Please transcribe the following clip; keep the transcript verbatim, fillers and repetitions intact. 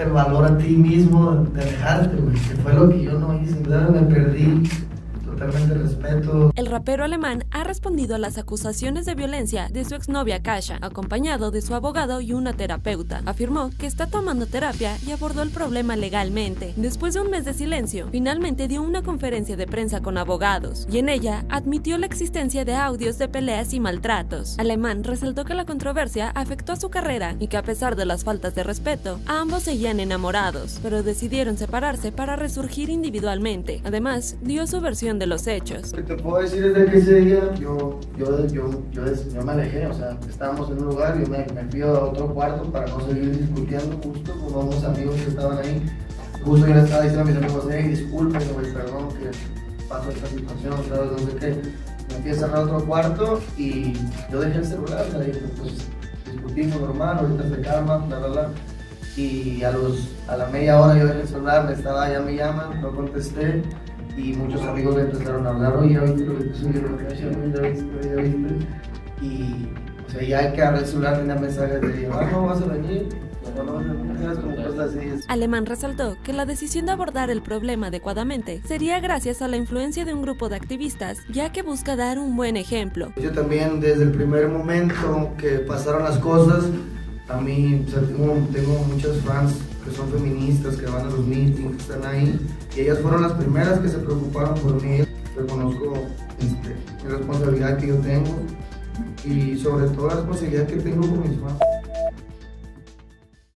darte el valor a ti mismo de alejarte, güey, que fue lo que yo no hice, ¿verdad? Me perdí totalmente el respeto. El rapero alemán ha respondido a las acusaciones de violencia de su exnovia Kasha, acompañado de su abogado y una terapeuta. Afirmó que está tomando terapia y abordó el problema legalmente. Después de un mes de silencio, finalmente dio una conferencia de prensa con abogados, y en ella admitió la existencia de audios de peleas y maltratos. Alemán resaltó que la controversia afectó a su carrera y que a pesar de las faltas de respeto, ambos seguían enamorados, pero decidieron separarse para resurgir individualmente. Además, dio su versión de los hechos. Lo que te puedo decir es de que ese día yo, yo, yo, yo, yo me alejé, o sea, estábamos en un lugar, yo me, me fui a otro cuarto para no seguir discutiendo justo con unos amigos que estaban ahí. Justo yo le estaba diciendo a mis amigos, hey, disculpen, güey, perdón que pasó esta situación, ¿sabes? No sé qué. Me fui a cerrar otro cuarto y yo dejé el celular, me dije, pues discutimos normal, ahorita se calma, bla, bla, bla. Y a, los, a la media hora yo dejé el celular, me estaba, ya me llaman, no contesté. Y muchos amigos me empezaron a hablar, oye, ya viste lo que te subió la canción, ya viste, ya viste. Y, o sea, ya hay que agarrar el celular, tenía mensajes de, ah, no vas a venir, no, no vas a venir, como cosas así. Alemán resaltó que la decisión de abordar el problema adecuadamente sería gracias a la influencia de un grupo de activistas, ya que busca dar un buen ejemplo. Yo también, desde el primer momento que pasaron las cosas, a mí, o sea, tengo, tengo muchas fans que son feministas, que van a los meetings, que están ahí, y ellas fueron las primeras que se preocuparon por mí. Reconozco este, la responsabilidad que yo tengo y sobre todo la responsabilidad que tengo con mis fans.